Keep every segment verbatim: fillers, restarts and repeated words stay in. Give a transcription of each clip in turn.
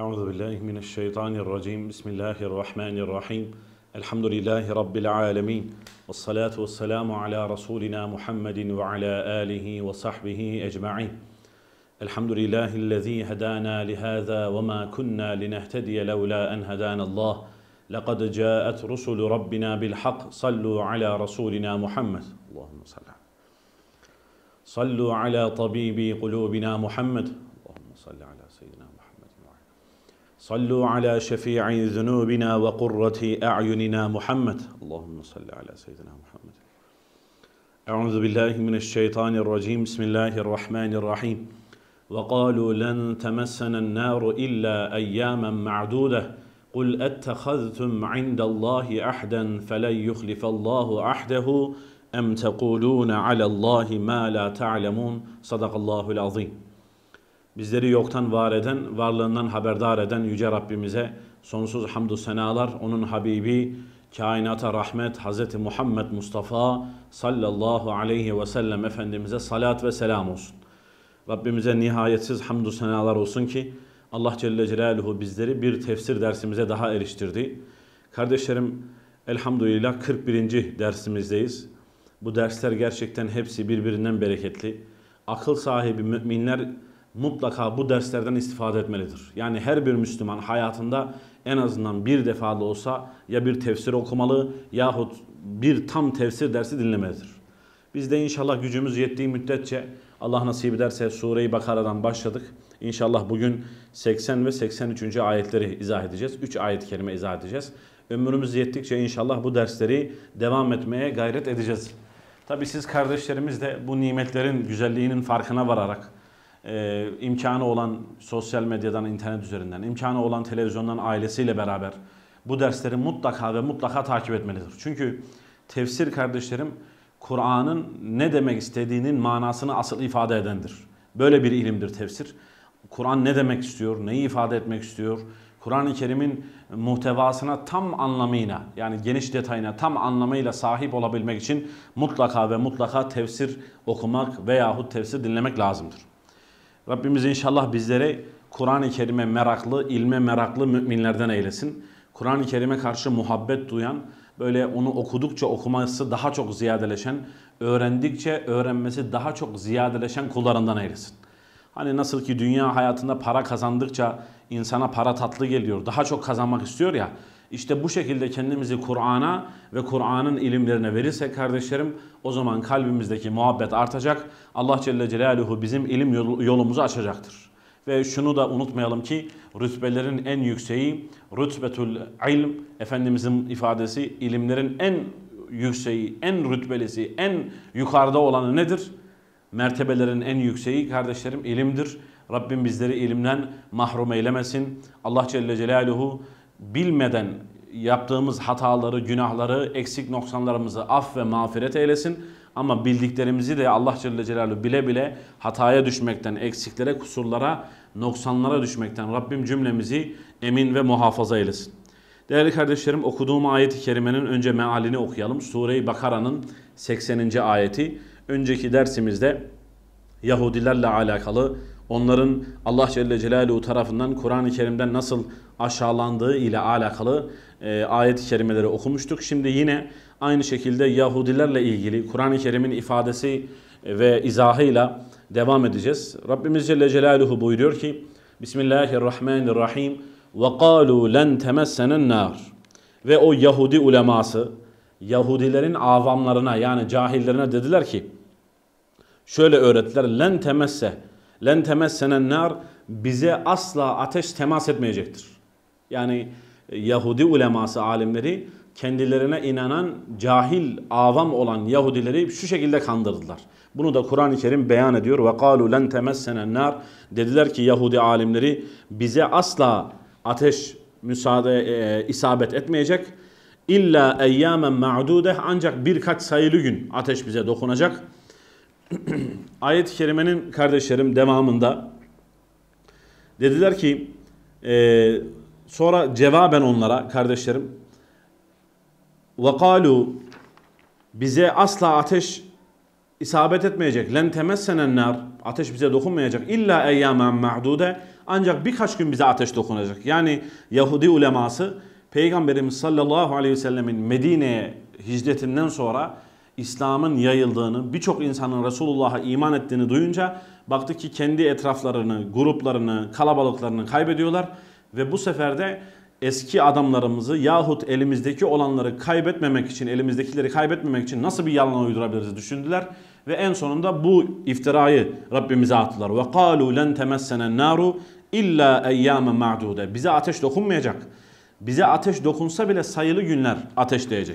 Euzu billahi mineşşeytanirracim. Bismillahirrahmanirrahim. Elhamdülillahi rabbil alamin. Ves salatu vesselamu ala rasulina Muhammedin ve ala alihi ve sahbihi ecmaîn. Elhamdülillahillezî hedâna lihâzâ ve mâ kunnâ linehtediye levlâ en hedânallâh. Laqad câet rusulu rabbina bil hak. Sallu ala rasulina Muhammed. Allahumme salli. Sallu ala tabibi kulubina Muhammed. Allahumme salli ala seyyidina Muhammed. Sallu ala şefii zunubina ve kurrati a'yunina Muhammed. Allahumme salli ala seyyidina Muhammed. Euzu billahi mineşşeytanirracim. Bismillahirrahmanirrahim. Ve qalu len temessena'en naru illa eyyamen ma'dude. Kul ettehaztum indallahi ahden felen yuhlifallahu ahdehu em tekulûne alallahi ma la ta'lemun. Sadakallahul azim. Bizleri yoktan var eden, varlığından haberdar eden Yüce Rabbimize sonsuz hamdü senalar, onun Habibi, kainata rahmet, Hazreti Muhammed Mustafa sallallahu aleyhi ve sellem Efendimiz'e salat ve selam olsun. Rabbimize nihayetsiz hamdü senalar olsun ki Allah Celle Celaluhu bizleri bir tefsir dersimize daha eriştirdi. Kardeşlerim, elhamdülillah kırk birinci dersimizdeyiz. Bu dersler gerçekten hepsi birbirinden bereketli. Akıl sahibi müminler mutlaka bu derslerden istifade etmelidir. Yani her bir Müslüman hayatında en azından bir defa da olsa ya bir tefsir okumalı yahut bir tam tefsir dersi dinlemelidir. Biz de inşallah gücümüz yettiği müddetçe Allah nasip ederse Sure-i Bakara'dan başladık. İnşallah bugün seksen ve seksen üçüncü ayetleri izah edeceğiz. üç ayet-i kerime izah edeceğiz. Ömrümüz yettikçe inşallah bu dersleri devam etmeye gayret edeceğiz. Tabi siz kardeşlerimiz de bu nimetlerin güzelliğinin farkına vararak Ee, imkanı olan sosyal medyadan, internet üzerinden, imkanı olan televizyondan ailesiyle beraber bu dersleri mutlaka ve mutlaka takip etmelidir. Çünkü tefsir kardeşlerim, Kur'an'ın ne demek istediğinin manasını asıl ifade edendir. Böyle bir ilimdir tefsir. Kur'an ne demek istiyor, neyi ifade etmek istiyor, Kur'an-ı Kerim'in muhtevasına tam anlamıyla, yani geniş detayına tam anlamıyla sahip olabilmek için mutlaka ve mutlaka tefsir okumak veyahut tefsir dinlemek lazımdır. Rabbimiz inşallah bizleri Kur'an-ı Kerim'e meraklı, ilme meraklı müminlerden eylesin. Kur'an-ı Kerim'e karşı muhabbet duyan, böyle onu okudukça okuması daha çok ziyadeleşen, öğrendikçe öğrenmesi daha çok ziyadeleşen kullarından eylesin. Hani nasıl ki dünya hayatında para kazandıkça insana para tatlı geliyor, daha çok kazanmak istiyor ya, işte bu şekilde kendimizi Kur'an'a ve Kur'an'ın ilimlerine verirsek kardeşlerim, o zaman kalbimizdeki muhabbet artacak. Allah Celle Celaluhu bizim ilim yolumuzu açacaktır. Ve şunu da unutmayalım ki rütbelerin en yükseği rütbetul ilm, Efendimizin ifadesi, ilimlerin en yükseği, en rütbelisi, en yukarıda olanı nedir? Mertebelerin en yükseği kardeşlerim ilimdir. Rabbim bizleri ilimden mahrum eylemesin. Allah Celle Celaluhu bilmeden yaptığımız hataları, günahları, eksik noksanlarımızı af ve mağfiret eylesin. Ama bildiklerimizi de Allah Celle Celaluhu bile bile hataya düşmekten, eksiklere, kusurlara, noksanlara düşmekten Rabbim cümlemizi emin ve muhafaza eylesin. Değerli kardeşlerim, okuduğum ayet-i kerimenin önce mealini okuyalım. Sure-i Bakara'nın sekseninci ayeti. Önceki dersimizde Yahudilerle alakalı, onların Allah Celle Celaluhu tarafından Kur'an-ı Kerim'den nasıl aşağılandığı ile alakalı e, ayet-i kerimeleri okumuştuk. Şimdi yine aynı şekilde Yahudilerle ilgili Kur'an-ı Kerim'in ifadesi ve izahıyla devam edeceğiz. Rabbimiz Celle Celaluhu buyuruyor ki Bismillahirrahmanirrahim ve قَالُوا لَنْ تَمَسَّنَ النَّارِ. Ve o Yahudi uleması Yahudilerin avamlarına, yani cahillerine dediler ki, şöyle öğrettiler: لَنْ تَمَسَّ لَنْ تَمَسَّنَ النَّارِ, bize asla ateş temas etmeyecektir. Yani Yahudi uleması, alimleri kendilerine inanan cahil, avam olan Yahudileri şu şekilde kandırdılar. Bunu da Kur'an-ı Kerim beyan ediyor. وَقَالُوا لَنْ تَمَسَّنَ النَّارِ. Dediler ki Yahudi alimleri, bize asla ateş müsaade, e, isabet etmeyecek. İlla eyyamen ma'dude, ancak birkaç sayılı gün ateş bize dokunacak. Ayet-i kerimenin kardeşlerim devamında dediler ki e, sonra cevaben onlara kardeşlerim وَقَالُوا, bize asla ateş isabet etmeyecek. لَنْ تَمَسَّنَ النَّارِ, ateş bize dokunmayacak. İlla eyyamen ma'dude, Ancak birkaç gün bize ateş dokunacak. Yani Yahudi uleması Peygamberimiz sallallahu aleyhi ve sellemin Medine'ye hicretinden sonra İslam'ın yayıldığını, birçok insanın Resulullah'a iman ettiğini duyunca baktı ki kendi etraflarını, gruplarını, kalabalıklarını kaybediyorlar. Ve bu sefer de eski adamlarımızı yahut elimizdeki olanları kaybetmemek için, elimizdekileri kaybetmemek için nasıl bir yalan uydurabiliriz düşündüler. Ve en sonunda bu iftirayı Rabbimize attılar. Ve قَالُوا لَنْ تَمَسَّنَ النَّارُ اِلَّا اَيَّامًا مَعْدُودًا. Bize ateş dokunmayacak. Bize ateş dokunsa bile sayılı günler ateşleyecek.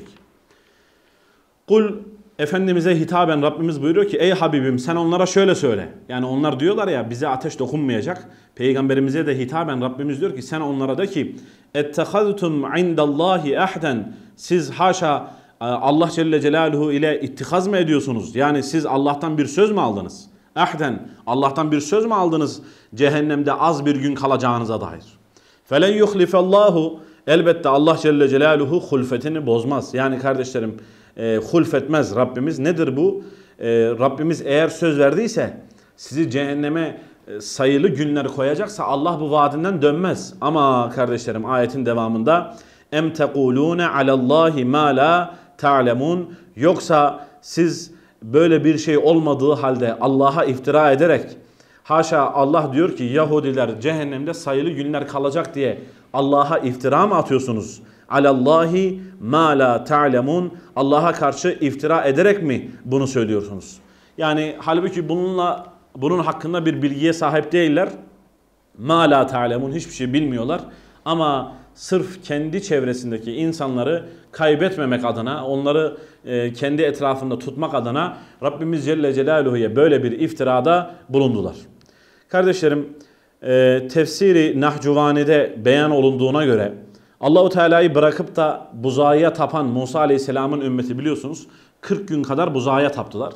Kul, Efendimiz'e hitaben Rabbimiz buyuruyor ki ey Habibim sen onlara şöyle söyle. Yani onlar diyorlar ya bize ateş dokunmayacak. Peygamberimize de hitaben Rabbimiz diyor ki sen onlara de ki اَتَّخَذْتُمْ عِنْدَ اللّٰهِ اَحْدًا. Siz haşa Allah Celle Celaluhu ile ittikaz mı ediyorsunuz? Yani siz Allah'tan bir söz mü aldınız? Ahden, Allah'tan bir söz mü aldınız cehennemde az bir gün kalacağınıza dair? فَلَنْ يُخْلِفَ اللّٰهُ. Elbette Allah Celle Celaluhu hulfetini bozmaz. Yani kardeşlerim e, hulfetmez Rabbimiz. Nedir bu? E, Rabbimiz eğer söz verdiyse sizi cehenneme e, sayılı günler koyacaksa Allah bu vaadinden dönmez. Ama kardeşlerim ayetin devamında em tekulune alallahi ma la ta'lemun. Yoksa siz böyle bir şey olmadığı halde Allah'a iftira ederek haşa Allah diyor ki Yahudiler cehennemde sayılı günler kalacak diye Allah'a iftira mı atıyorsunuz? Alallahi ma la ta'lemun. Allah'a karşı iftira ederek mi bunu söylüyorsunuz? Yani halbuki bununla bunun hakkında bir bilgiye sahip değiller. Ma la ta'lemun, hiçbir şey bilmiyorlar. Ama sırf kendi çevresindeki insanları kaybetmemek adına, onları e, kendi etrafında tutmak adına Rabbimiz Celle Celaluhu'ya böyle bir iftirada bulundular. Kardeşlerim, e, tefsiri Nahcuvani'de beyan olunduğuna göre Allahu Teala'yı bırakıp da buzağıya tapan Musa Aleyhisselam'ın ümmeti biliyorsunuz kırk gün kadar buzağıya taptılar.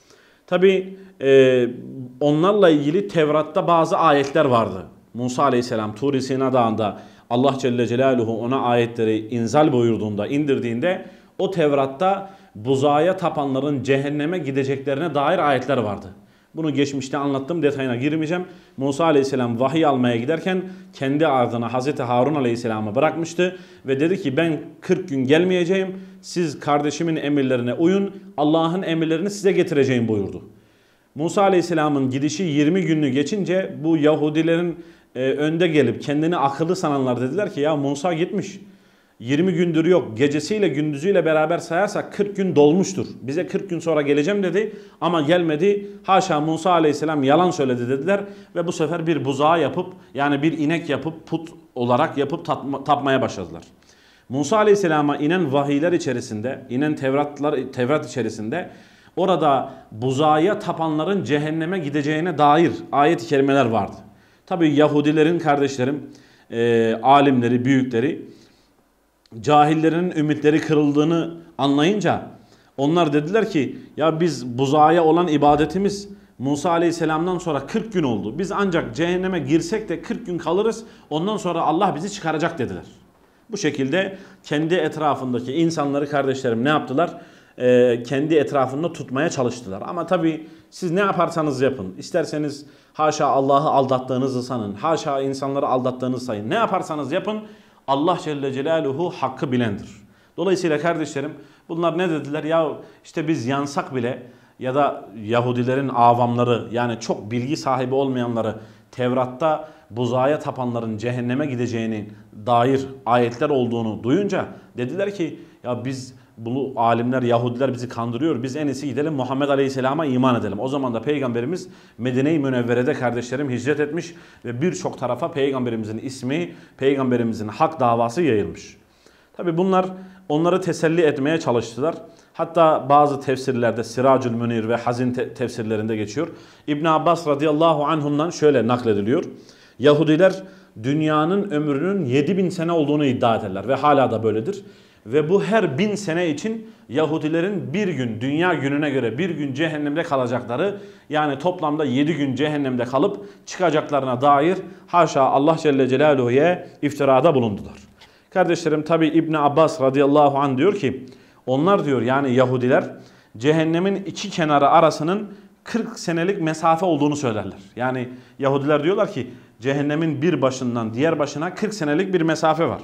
Tabi e, onlarla ilgili Tevrat'ta bazı ayetler vardı. Musa Aleyhisselam Tur-i Sina Dağı'nda Allah Celle Celaluhu ona ayetleri inzal buyurduğunda, indirdiğinde o Tevrat'ta buzağıya tapanların cehenneme gideceklerine dair ayetler vardı. Bunu geçmişte anlattım, detayına girmeyeceğim. Musa Aleyhisselam vahiy almaya giderken kendi ardına Hazreti Harun Aleyhisselam'ı bırakmıştı ve dedi ki ben kırk gün gelmeyeceğim, siz kardeşimin emirlerine uyun, Allah'ın emirlerini size getireceğim buyurdu. Musa Aleyhisselam'ın gidişi yirmi günlü geçince bu Yahudilerin e, önde gelip kendini akıllı sananlar dediler ki ya Musa gitmiş. yirmi gündür yok. Gecesiyle gündüzüyle beraber sayarsak kırk gün dolmuştur. Bize kırk gün sonra geleceğim dedi ama gelmedi. Haşa Musa Aleyhisselam yalan söyledi dediler ve bu sefer bir buzağı yapıp yani bir inek yapıp put olarak yapıp tapma, tapmaya başladılar. Musa Aleyhisselam'a inen vahiyler içerisinde, inen Tevratlar, Tevrat içerisinde orada buzağıya tapanların cehenneme gideceğine dair ayet-i kerimeler vardı. Tabi Yahudilerin kardeşlerim, e, alimleri, büyükleri cahillerin ümitleri kırıldığını anlayınca onlar dediler ki ya biz buzağıya olan ibadetimiz Musa Aleyhisselam'dan sonra kırk gün oldu. Biz ancak cehenneme girsek de kırk gün kalırız. Ondan sonra Allah bizi çıkaracak dediler. Bu şekilde kendi etrafındaki insanları kardeşlerim ne yaptılar? Ee, kendi etrafında tutmaya çalıştılar. Ama tabii siz ne yaparsanız yapın. İsterseniz haşa Allah'ı aldattığınızı sanın. Haşa insanları aldattığınızı sayın. Ne yaparsanız yapın. Allah Celle Celaluhu hakkı bilendir. Dolayısıyla kardeşlerim bunlar ne dediler? Ya işte biz yansak bile ya da Yahudilerin avamları yani çok bilgi sahibi olmayanları Tevrat'ta buzağıya tapanların cehenneme gideceğine dair ayetler olduğunu duyunca dediler ki ya biz bu alimler Yahudiler bizi kandırıyor. Biz en iyisi gidelim Muhammed Aleyhisselam'a iman edelim. O zaman da Peygamberimiz Medine-i Münevvere'de kardeşlerim hicret etmiş ve birçok tarafa Peygamberimizin ismi, Peygamberimizin hak davası yayılmış. Tabi bunlar onları teselli etmeye çalıştılar. Hatta bazı tefsirlerde Siracül Münir ve Hazin te tefsirlerinde geçiyor. İbn Abbas radıyallahu anhum'dan şöyle naklediliyor. Yahudiler dünyanın ömrünün yedi bin sene olduğunu iddia ederler ve hala da böyledir. Ve bu her bin sene için Yahudilerin bir gün dünya gününe göre bir gün cehennemde kalacakları yani toplamda yedi gün cehennemde kalıp çıkacaklarına dair haşa Allah Celle Celaluhu'ya iftirada bulundular. Kardeşlerim tabi İbn Abbas radıyallahu anh diyor ki onlar diyor yani Yahudiler cehennemin iki kenarı arasının kırk senelik mesafe olduğunu söylerler. Yani Yahudiler diyorlar ki cehennemin bir başından diğer başına kırk senelik bir mesafe var.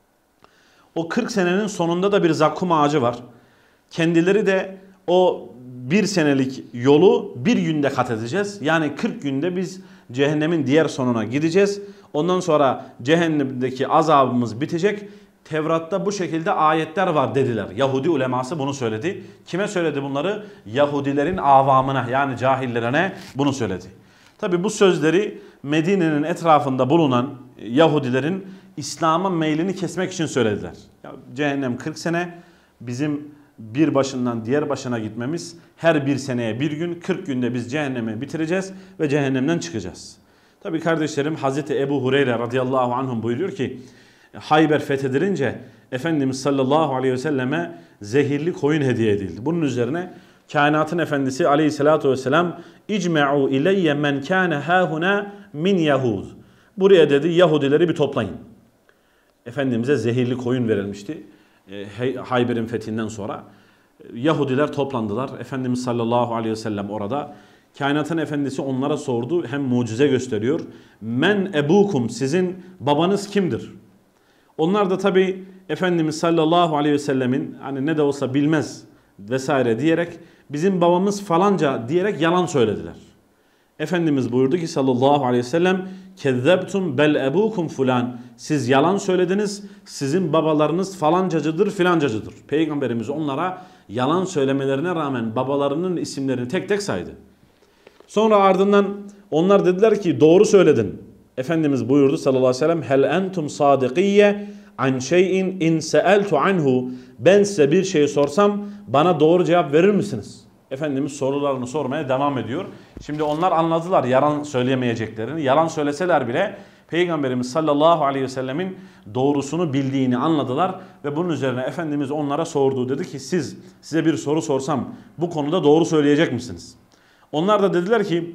O kırk senenin sonunda da bir zakkum ağacı var. Kendileri de o bir senelik yolu bir günde kat edeceğiz. Yani kırk günde biz cehennemin diğer sonuna gideceğiz. Ondan sonra cehennemdeki azabımız bitecek. Tevrat'ta bu şekilde ayetler var dediler. Yahudi uleması bunu söyledi. Kime söyledi bunları? Yahudilerin avamına, yani cahillerine bunu söyledi. Tabi bu sözleri Medine'nin etrafında bulunan Yahudilerin İslam'a meylini kesmek için söylediler. Ya, cehennem kırk sene, bizim bir başından diğer başına gitmemiz her bir seneye bir gün, kırk günde biz cehennemi bitireceğiz ve cehennemden çıkacağız. Tabi kardeşlerim, Hazreti Ebu Hureyre radıyallahu anhum buyuruyor ki Hayber fethedilince Efendimiz sallallahu aleyhi ve selleme zehirli koyun hediye edildi. Bunun üzerine kainatın efendisi aleyhissalatu vesselam İcme'u ileyye men kâne hâhuna min Yahud. Buraya dedi Yahudileri bir toplayın. Efendimiz'e zehirli koyun verilmişti. Hayber'in fethinden sonra Yahudiler toplandılar. Efendimiz sallallahu aleyhi ve sellem orada. Kainatın efendisi onlara sordu. Hem mucize gösteriyor. Men ebukum, sizin babanız kimdir? Onlar da tabi Efendimiz sallallahu aleyhi ve sellemin hani ne de olsa bilmez vesaire diyerek bizim babamız falanca diyerek yalan söylediler. Efendimiz buyurdu ki sallallahu aleyhi ve sellem kezzebtum bel ebukum fulan, siz yalan söylediniz, sizin babalarınız falancacıdır filancacıdır. Peygamberimiz onlara yalan söylemelerine rağmen babalarının isimlerini tek tek saydı. Sonra ardından onlar dediler ki doğru söyledin. Efendimiz buyurdu sallallahu aleyhi ve sellem hel entum sadikiye an şeyin in seeltu anhu, ben size bir şey sorsam bana doğru cevap verir misiniz? Efendimiz sorularını sormaya devam ediyor. Şimdi onlar anladılar yalan söyleyemeyeceklerini. Yalan söyleseler bile Peygamberimiz sallallahu aleyhi ve sellemin doğrusunu bildiğini anladılar. Ve bunun üzerine Efendimiz onlara sordu. Dedi ki siz, size bir soru sorsam bu konuda doğru söyleyecek misiniz? Onlar da dediler ki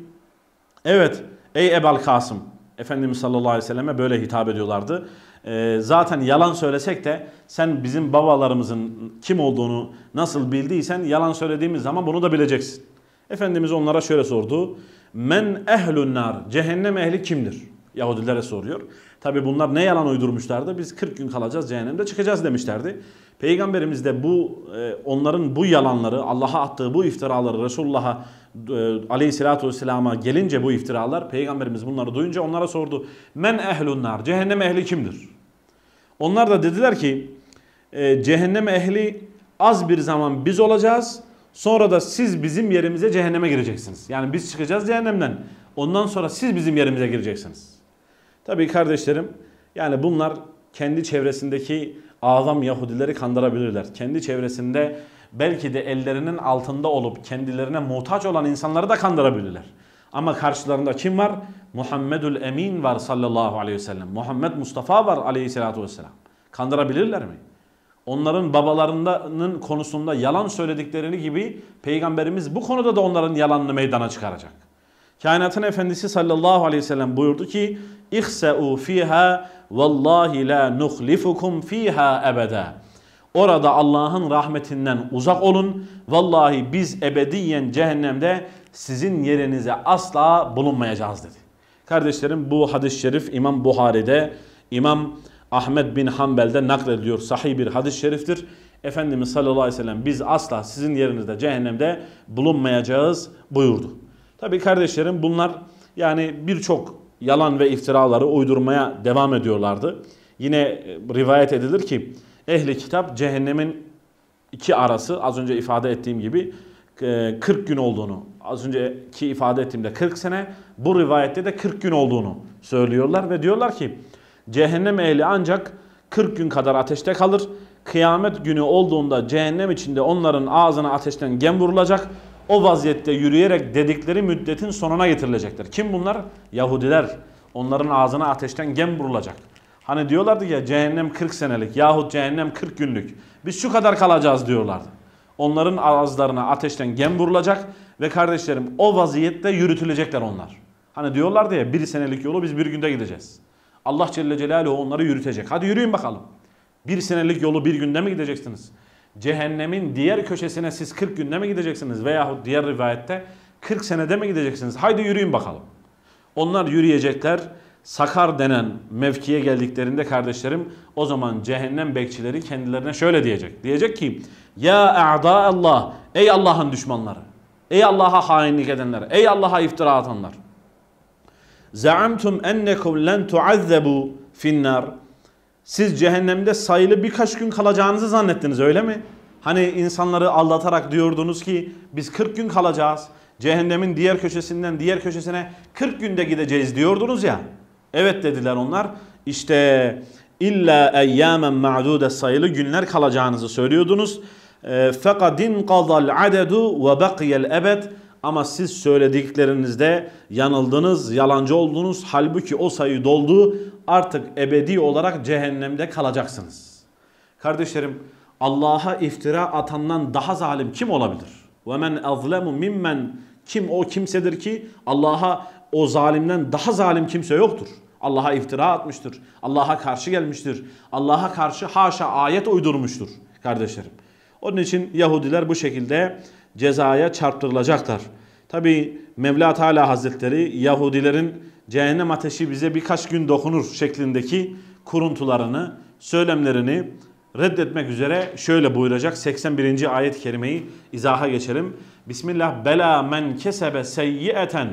evet ey Ebal Kasım. Efendimiz sallallahu aleyhi ve selleme böyle hitap ediyorlardı. Ee, zaten yalan söylesek de sen bizim babalarımızın kim olduğunu nasıl bildiysen yalan söylediğimiz zaman bunu da bileceksin. Efendimiz onlara şöyle sordu. Men ehlun nar, cehennem ehli kimdir? Yahudilere soruyor. Tabi bunlar ne yalan uydurmuşlardı? Biz kırk gün kalacağız, cehennemde çıkacağız demişlerdi. Peygamberimiz de bu onların bu yalanları, Allah'a attığı bu iftiraları Resulullah'a aleyhissalatü vesselama gelince bu iftiralar, Peygamberimiz bunları duyunca onlara sordu. Men ehlun nar, cehennem ehli kimdir? Onlar da dediler ki cehennem ehli az bir zaman biz olacağız. Sonra da siz bizim yerimize cehenneme gireceksiniz. Yani biz çıkacağız cehennemden. Ondan sonra siz bizim yerimize gireceksiniz. Tabii kardeşlerim, yani bunlar kendi çevresindeki azam Yahudileri kandırabilirler. Kendi çevresinde belki de ellerinin altında olup kendilerine muhtaç olan insanları da kandırabilirler. Ama karşılarında kim var? Muhammedül Emin var sallallahu aleyhi ve sellem. Muhammed Mustafa var aleyhissalatu vesselam. Kandırabilirler mi? Onların babalarının konusunda yalan söylediklerini gibi Peygamberimiz bu konuda da onların yalanını meydana çıkaracak. Kainatın efendisi sallallahu aleyhi ve sellem buyurdu ki İhse'u fiha vallahi la nuhlifukum fiha ebeda. Orada Allah'ın rahmetinden uzak olun. Vallahi biz ebediyen cehennemde sizin yerinize asla bulunmayacağız dedi. Kardeşlerim, bu hadis-i şerif İmam Buhari'de, İmam Ahmed bin Hanbel'de naklediliyor. Sahih bir hadis-i şeriftir. Efendimiz sallallahu aleyhi ve sellem biz asla sizin yerinizde cehennemde bulunmayacağız buyurdu. Tabii kardeşlerim, bunlar yani birçok yalan ve iftiraları uydurmaya devam ediyorlardı. Yine rivayet edilir ki ehli kitap cehennemin iki arası, az önce ifade ettiğim gibi kırk gün olduğunu, az önceki ifade ettiğimde kırk sene, bu rivayette de kırk gün olduğunu söylüyorlar ve diyorlar ki cehennem ehli ancak kırk gün kadar ateşte kalır. Kıyamet günü olduğunda cehennem içinde onların ağzına ateşten gem vurulacak. O vaziyette yürüyerek dedikleri müddetin sonuna getirilecekler. Kim bunlar? Yahudiler. Onların ağzına ateşten gem vurulacak. Hani diyorlardı ya cehennem kırk senelik yahut cehennem kırk günlük. Biz şu kadar kalacağız diyorlardı. Onların ağızlarına ateşten gem vurulacak ve kardeşlerim o vaziyette yürütülecekler onlar. Hani diyorlardı ya bir senelik yolu biz bir günde gideceğiz. Allah Celle Celaluhu onları yürütecek. Hadi yürüyün bakalım. Bir senelik yolu bir günde mi gideceksiniz? Cehennemin diğer köşesine siz kırk günde mi gideceksiniz? Veyahut diğer rivayette kırk senede mi gideceksiniz? Haydi yürüyün bakalım. Onlar yürüyecekler. Sakar denen mevkiye geldiklerinde kardeşlerim, o zaman cehennem bekçileri kendilerine şöyle diyecek. Diyecek ki ya a'da Allah, ey Allah'ın düşmanları, ey Allah'a hainlik edenler, ey Allah'a iftira atanlar. Za'amtum ennekum len tuazzabu finnar. Siz cehennemde sayılı birkaç gün kalacağınızı zannettiniz, öyle mi? Hani insanları aldatarak diyordunuz ki biz kırk gün kalacağız. Cehennemin diğer köşesinden diğer köşesine kırk günde gideceğiz diyordunuz ya. Evet dediler onlar. İşte illa eyyamen ma'dude, sayılı günler kalacağınızı söylüyordunuz. Fekadin qadal adedu ve bakiyel ebed. Ama siz söylediklerinizde yanıldınız, yalancı oldunuz. Halbuki o sayı doldu. Artık ebedi olarak cehennemde kalacaksınız. Kardeşlerim, Allah'a iftira atandan daha zalim kim olabilir? وَمَنْ اَظْلَمُ مِمَّنْ Kim o kimsedir ki Allah'a o zalimden daha zalim kimse yoktur. Allah'a iftira atmıştır. Allah'a karşı gelmiştir. Allah'a karşı haşa ayet uydurmuştur kardeşlerim. Onun için Yahudiler bu şekilde cezaya çarptırılacaklar. Tabi Mevla Teala Hazretleri Yahudilerin cehennem ateşi bize birkaç gün dokunur şeklindeki kuruntularını, söylemlerini reddetmek üzere şöyle buyuracak. seksen birinci ayet-i kerimeyi izaha geçelim. Bismillah. Bela men kesebe seyyi'eten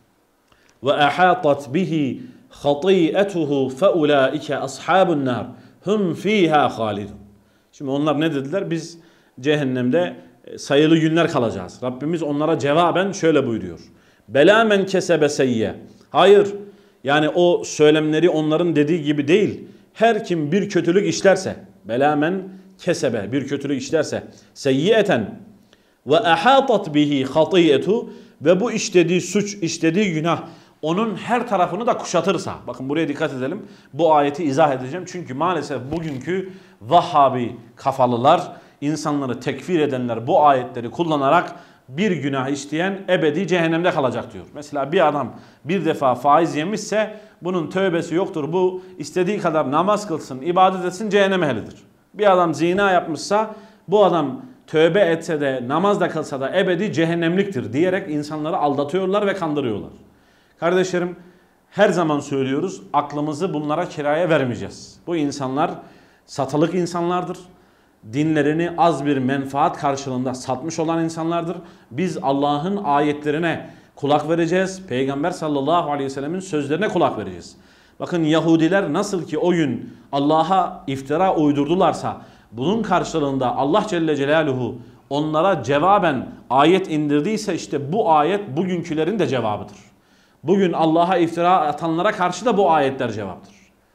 ve ahatat bihi hati'etuhu fe ulaike ashabun nar hum fiha halidun. Şimdi onlar ne dediler? Biz cehennemde sayılı günler kalacağız. Rabbimiz onlara cevaben şöyle buyuruyor. Bela men kesebe seyyi'e. Hayır. Yani o söylemleri onların dediği gibi değil. Her kim bir kötülük işlerse, bela men kesebe, bir kötülük işlerse, seyyi'eten ve ahatat bihi hati'etu, ve bu işlediği suç, işlediği günah onun her tarafını da kuşatırsa. Bakın buraya dikkat edelim. Bu ayeti izah edeceğim. Çünkü maalesef bugünkü Vahhabi kafalılar, insanları tekfir edenler bu ayetleri kullanarak bir günah işleyen ebedi cehennemde kalacak diyor. Mesela bir adam bir defa faiz yemişse bunun tövbesi yoktur. Bu istediği kadar namaz kılsın, ibadet etsin, cehennem ehlidir. Bir adam zina yapmışsa bu adam tövbe etse de namaz da kılsa da ebedi cehennemliktir diyerek insanları aldatıyorlar ve kandırıyorlar. Kardeşlerim, her zaman söylüyoruz, aklımızı bunlara kiraya vermeyeceğiz. Bu insanlar satılık insanlardır. Dinlerini az bir menfaat karşılığında satmış olan insanlardır. Biz Allah'ın ayetlerine kulak vereceğiz. Peygamber sallallahu aleyhi ve sellemin sözlerine kulak vereceğiz. Bakın Yahudiler nasıl ki o gün Allah'a iftira uydurdularsa, bunun karşılığında Allah Celle Celaluhu onlara cevaben ayet indirdiyse, işte bu ayet bugünkülerin de cevabıdır. Bugün Allah'a iftira atanlara karşı da bu ayetler cevaptır.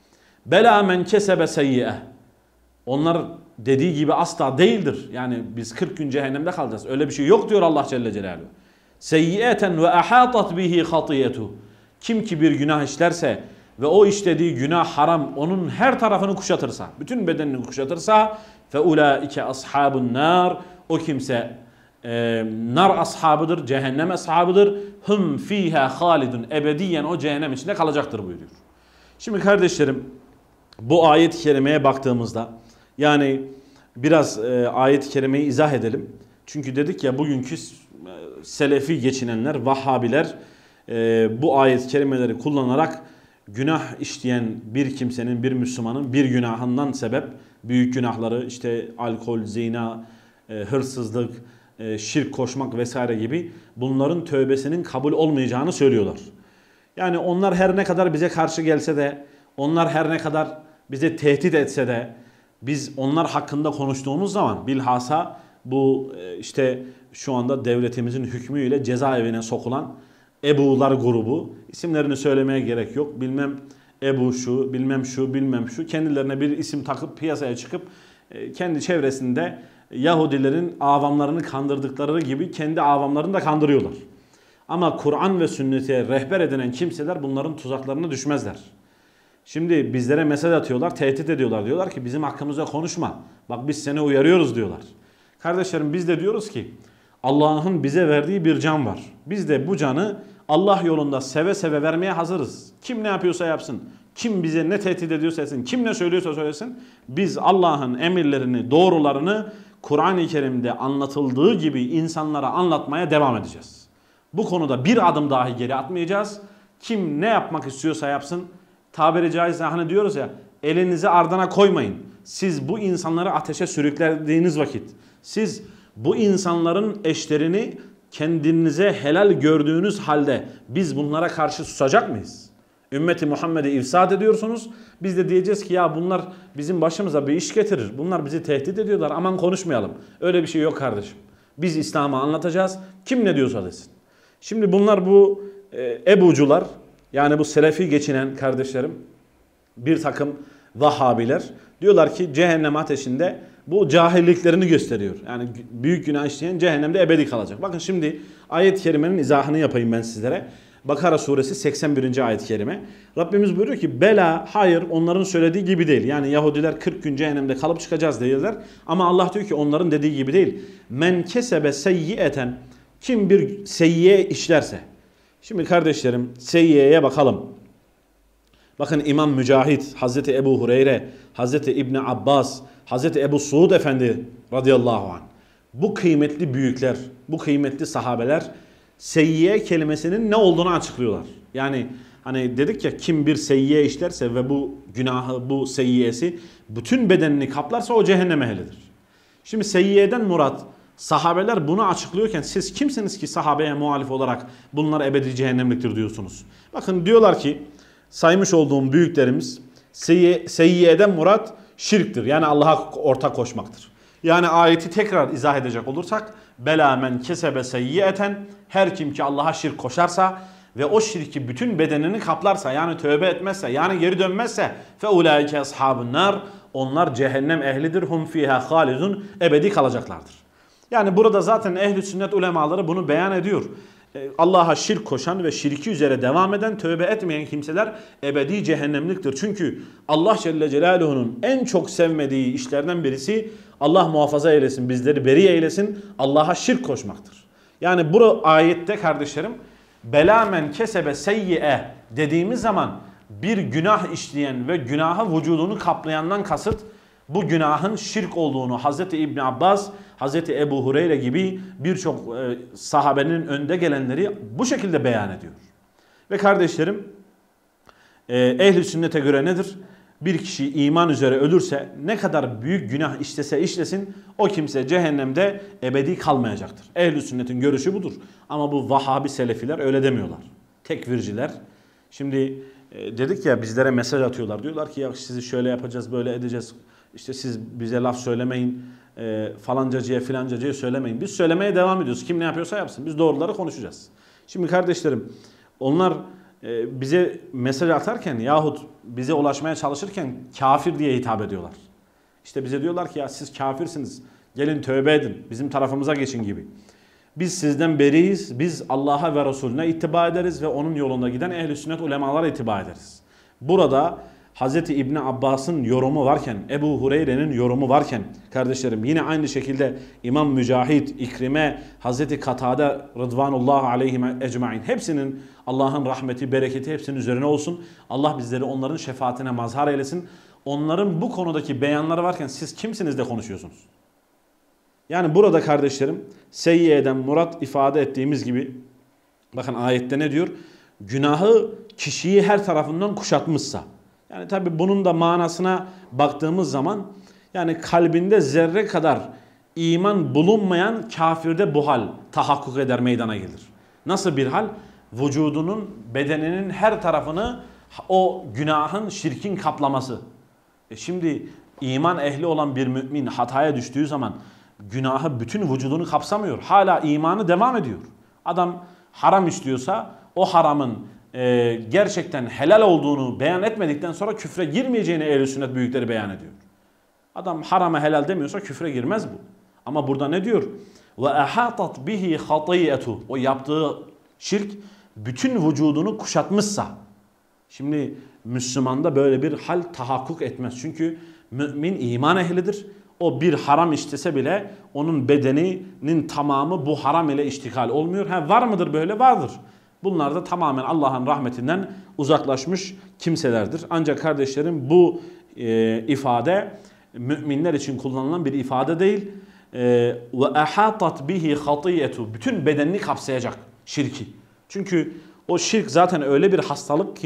Bela men kesebe seyyi'e. Onlar dediği gibi asla değildir. Yani biz kırk gün cehennemde kalacağız. Öyle bir şey yok diyor Allah Celle Celaluhu. Seyyi'eten ve ahatat bihi hatiyetu. Kim ki bir günah işlerse ve o işlediği günah haram onun her tarafını kuşatırsa, bütün bedenini kuşatırsa, fe ulaike ashabun nar. O kimse e, nar ashabıdır, cehennem ashabıdır. Hum fiha halidun. Ebediyen o cehennem içinde kalacaktır buyuruyor. Şimdi kardeşlerim, bu ayet-i kerimeye baktığımızda, yani biraz e, ayet-i kerimeyi izah edelim. Çünkü dedik ya, bugünkü e, selefi geçinenler, Vahhabiler e, bu ayet-i kerimeleri kullanarak günah işleyen bir kimsenin, bir Müslümanın bir günahından sebep, büyük günahları işte alkol, zina, e, hırsızlık, e, şirk koşmak vesaire gibi, bunların tövbesinin kabul olmayacağını söylüyorlar. Yani onlar her ne kadar bize karşı gelse de, onlar her ne kadar bize tehdit etse de, biz onlar hakkında konuştuğumuz zaman bilhassa bu işte şu anda devletimizin hükmüyle cezaevine sokulan Ebu'lar grubu, isimlerini söylemeye gerek yok. Bilmem Ebu şu, bilmem şu, bilmem şu, kendilerine bir isim takıp piyasaya çıkıp kendi çevresinde Yahudilerin avamlarını kandırdıkları gibi kendi avamlarını da kandırıyorlar. Ama Kur'an ve sünnete rehber edinen kimseler bunların tuzaklarına düşmezler. Şimdi bizlere mesaj atıyorlar, tehdit ediyorlar. Diyorlar ki bizim hakkımızda konuşma. Bak biz seni uyarıyoruz diyorlar. Kardeşlerim, biz de diyoruz ki Allah'ın bize verdiği bir can var. Biz de bu canı Allah yolunda seve seve vermeye hazırız. Kim ne yapıyorsa yapsın. Kim bize ne tehdit ediyorsa etsin. Kim ne söylüyorsa söylesin. Biz Allah'ın emirlerini, doğrularını Kur'an-ı Kerim'de anlatıldığı gibi insanlara anlatmaya devam edeceğiz. Bu konuda bir adım dahi geri atmayacağız. Kim ne yapmak istiyorsa yapsın. tabiri caizse hani diyoruz ya, elinizi ardına koymayın. Siz bu insanları ateşe sürüklediğiniz vakit, siz bu insanların eşlerini kendinize helal gördüğünüz halde biz bunlara karşı susacak mıyız? Ümmeti Muhammed'i ifsad ediyorsunuz. Biz de diyeceğiz ki ya bunlar bizim başımıza bir iş getirir. Bunlar bizi tehdit ediyorlar. Aman konuşmayalım. Öyle bir şey yok kardeşim. Biz İslam'ı anlatacağız. Kim ne diyorsa desin. Şimdi bunlar bu e, Ebucular, yani bu Selefi geçinen kardeşlerim, bir takım Vahhabiler diyorlar ki cehennem ateşinde bu cahilliklerini gösteriyor. Yani büyük günah işleyen cehennemde ebedi kalacak. Bakın şimdi ayet-i kerimenin izahını yapayım ben sizlere. Bakara suresi seksen birinci ayet-i kerime. Rabbimiz buyuruyor ki bela, hayır, onların söylediği gibi değil. Yani Yahudiler kırk gün cehennemde kalıp çıkacağız diyorlar. Ama Allah diyor ki onların dediği gibi değil. Men kesebe seyyieten, kim bir seyyiye işlerse. Şimdi kardeşlerim seyyiyeye bakalım. Bakın İmam Mücahit, Hazreti Ebu Hureyre, Hazreti İbni Abbas, Hazreti Ebu Suud Efendi radıyallahu anh. Bu kıymetli büyükler, bu kıymetli sahabeler seyyiye kelimesinin ne olduğunu açıklıyorlar. Yani hani dedik ya, kim bir seyyiye işlerse ve bu günahı, bu seyyiyesi bütün bedenini kaplarsa o cehennem ehlidir. Şimdi seyyiyeden murat, sahabeler bunu açıklıyorken siz kimsiniz ki sahabeye muhalif olarak bunlar ebedi cehennemliktir diyorsunuz? Bakın diyorlar ki saymış olduğum büyüklerimiz seyyi, seyyiyeden murat şirktir. Yani Allah'a ortak koşmaktır. Yani ayeti tekrar izah edecek olursak bela men kesebe seyyiyeten, her kim ki Allah'a şirk koşarsa ve o şirki bütün bedenini kaplarsa, yani tövbe etmezse, yani geri dönmezse fe ulaike ashabun nar, onlar cehennem ehlidir, hum fiha halidun, ebedi kalacaklardır. Yani burada zaten ehl-i sünnet ulemaları bunu beyan ediyor. Allah'a şirk koşan ve şirki üzere devam eden, tövbe etmeyen kimseler ebedi cehennemliktir. Çünkü Allah Celle Celaluhu'nun en çok sevmediği işlerden birisi, Allah muhafaza eylesin, bizleri beri eylesin, Allah'a şirk koşmaktır. Yani bu ayette kardeşlerim bela men kesebe seyyi'e dediğimiz zaman bir günah işleyen ve günahı vücudunu kaplayandan kasıt bu günahın şirk olduğunu Hazreti İbni Abbas, Hazreti Ebu Hureyre gibi birçok e, sahabenin önde gelenleri bu şekilde beyan ediyor. Ve kardeşlerim e, ehl-i sünnete göre nedir? Bir kişi iman üzere ölürse ne kadar büyük günah işlese işlesin o kimse cehennemde ebedi kalmayacaktır. Ehl-i sünnetin görüşü budur. Ama bu Vahhabi Selefiler öyle demiyorlar. Tekvirciler. Şimdi e, dedik ya, bizlere mesaj atıyorlar. Diyorlar ki ya sizi şöyle yapacağız, böyle edeceğiz. İşte siz bize laf söylemeyin, e, falancacıya filancacıya söylemeyin. Biz söylemeye devam ediyoruz. Kim ne yapıyorsa yapsın. Biz doğruları konuşacağız. Şimdi kardeşlerim onlar e, bize mesaj atarken yahut bize ulaşmaya çalışırken kafir diye hitap ediyorlar. İşte bize diyorlar ki ya siz kafirsiniz. Gelin tövbe edin. Bizim tarafımıza geçin gibi. Biz sizden beriyiz. Biz Allah'a ve Resulüne ittiba ederiz ve onun yolunda giden ehl-i sünnet ulemalara ittiba ederiz. Burada Hazreti İbni Abbas'ın yorumu varken, Ebu Hureyre'nin yorumu varken kardeşlerim yine aynı şekilde İmam Mücahit, İkrime, Hazreti Katade Rıdvanullah aleyhime ecmain, hepsinin Allah'ın rahmeti, bereketi hepsinin üzerine olsun. Allah bizleri onların şefaatine mazhar eylesin. Onların bu konudaki beyanları varken siz kimsiniz de konuşuyorsunuz? Yani burada kardeşlerim seyyiyeden murat ifade ettiğimiz gibi bakın ayette ne diyor? Günahı kişiyi her tarafından kuşatmışsa. Yani tabi bunun da manasına baktığımız zaman yani kalbinde zerre kadar iman bulunmayan kafirde bu hal tahakkuk eder, meydana gelir. Nasıl bir hal? Vücudunun, bedeninin her tarafını o günahın, şirkin kaplaması. E şimdi iman ehli olan bir mümin hataya düştüğü zaman günahı bütün vücudunu kapsamıyor. Hala imanı devam ediyor. Adam haram işliyorsa o haramın e, gerçekten helal olduğunu beyan etmedikten sonra küfre girmeyeceğini ehl-i sünnet büyükleri beyan ediyor. Adam harama helal demiyorsa küfre girmez bu. Ama burada ne diyor? Ve ahatat bihi hatiyetu. O yaptığı şirk bütün vücudunu kuşatmışsa. Şimdi Müslümanda böyle bir hal tahakkuk etmez. Çünkü mümin iman ehlidir. O bir haram işlese bile onun bedeninin tamamı bu haram ile iştikal olmuyor. Ha, var mıdır böyle? Vardır. Bunlar da tamamen Allah'ın rahmetinden uzaklaşmış kimselerdir. Ancak kardeşlerim bu e, ifade müminler için kullanılan bir ifade değil. Ve ahatat bihi hatiyetu. Bütün bedenini kapsayacak şirki. Çünkü o şirk zaten öyle bir hastalık ki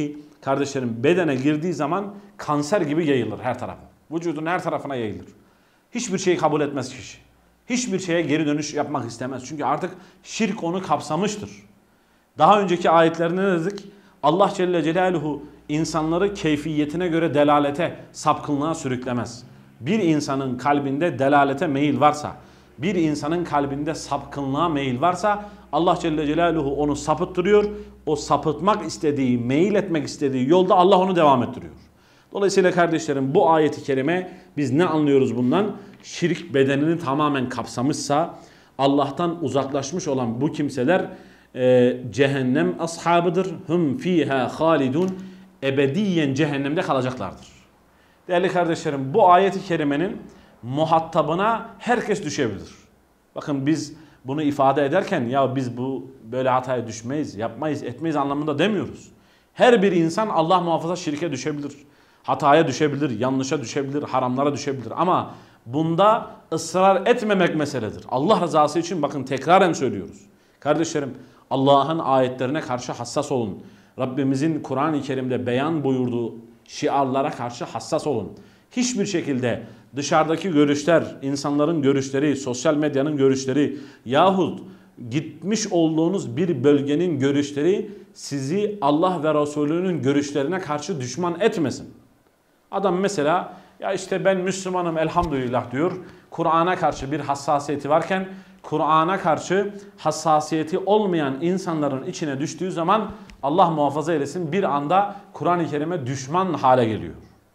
kardeşlerim bedene girdiği zaman kanser gibi yayılır her tarafa. Vücudun her tarafına yayılır. Hiçbir şeyi kabul etmez kişi. Hiçbir şeye geri dönüş yapmak istemez. Çünkü artık şirk onu kapsamıştır. Daha önceki ayetlerinde ne dedik? Allah Celle Celaluhu insanları keyfiyetine göre delalete, sapkınlığa sürüklemez. Bir insanın kalbinde delalete meyil varsa, bir insanın kalbinde sapkınlığa meyil varsa Allah Celle Celaluhu onu sapıttırıyor. O sapıtmak istediği, meyil etmek istediği yolda Allah onu devam ettiriyor. Dolayısıyla kardeşlerim bu ayeti kerime biz ne anlıyoruz bundan? Şirk bedenini tamamen kapsamışsa Allah'tan uzaklaşmış olan bu kimseler e, cehennem ashabıdır. Hum fiha halidun, ebediyen cehennemde kalacaklardır. Değerli kardeşlerim bu ayeti kerimenin muhatabına herkes düşebilir. Bakın biz bunu ifade ederken ya biz bu böyle hataya düşmeyiz, yapmayız, etmeyiz anlamında demiyoruz. Her bir insan Allah muhafaza şirke düşebilir. Hataya düşebilir, yanlışa düşebilir, haramlara düşebilir. Ama bunda ısrar etmemek meseledir. Allah rızası için bakın tekraren söylüyoruz. Kardeşlerim Allah'ın ayetlerine karşı hassas olun. Rabbimizin Kur'an-ı Kerim'de beyan buyurduğu şiarlara karşı hassas olun. Hiçbir şekilde dışarıdaki görüşler, insanların görüşleri, sosyal medyanın görüşleri yahut gitmiş olduğunuz bir bölgenin görüşleri sizi Allah ve Resulünün görüşlerine karşı düşman etmesin. Adam mesela ya işte ben Müslümanım elhamdülillah diyor. Kur'an'a karşı bir hassasiyeti varken Kur'an'a karşı hassasiyeti olmayan insanların içine düştüğü zaman Allah muhafaza eylesin bir anda Kur'an-ı Kerim'e düşman hale geliyor.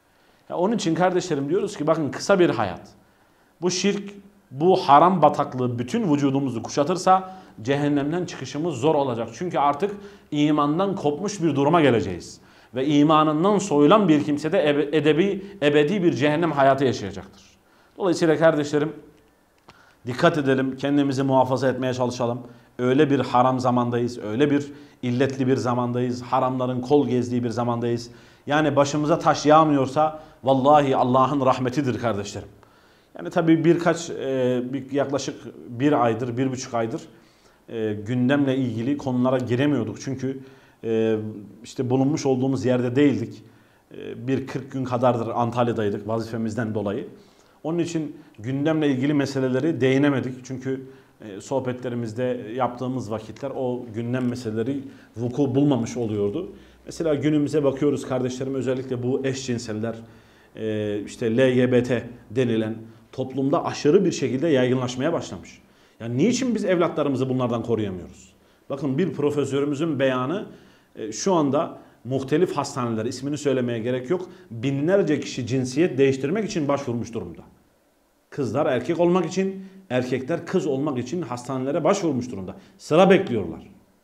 Ya onun için kardeşlerim diyoruz ki bakın kısa bir hayat. Bu şirk, bu haram bataklığı bütün vücudumuzu kuşatırsa cehennemden çıkışımız zor olacak. Çünkü artık imandan kopmuş bir duruma geleceğiz. Ve imanından soyulan bir kimse de edebi, ebedi bir cehennem hayatı yaşayacaktır. Dolayısıyla kardeşlerim dikkat edelim, kendimizi muhafaza etmeye çalışalım. Öyle bir haram zamandayız, öyle bir illetli bir zamandayız, haramların kol gezdiği bir zamandayız. Yani başımıza taş yağmıyorsa vallahi Allah'ın rahmetidir kardeşlerim. Yani tabii birkaç, e, bir, yaklaşık bir aydır, bir buçuk aydır e, gündemle ilgili konulara giremiyorduk. Çünkü e, işte bulunmuş olduğumuz yerde değildik. E, bir kırk gün kadardır Antalya'daydık vazifemizden dolayı. Onun için gündemle ilgili meseleleri değinemedik. Çünkü e, sohbetlerimizde yaptığımız vakitler o gündem meseleleri vuku bulmamış oluyordu. Mesela günümüze bakıyoruz kardeşlerim, özellikle bu eşcinseller, e, işte L G B T denilen toplumda aşırı bir şekilde yaygınlaşmaya başlamış. Yani niçin biz evlatlarımızı bunlardan koruyamıyoruz? Bakın bir profesörümüzün beyanı e, şu anda muhtelif hastaneler, ismini söylemeye gerek yok, binlerce kişi cinsiyet değiştirmek için başvurmuş durumda. Kızlar erkek olmak için, erkekler kız olmak için hastanelere başvurmuş durumda. Sıra bekliyorlar.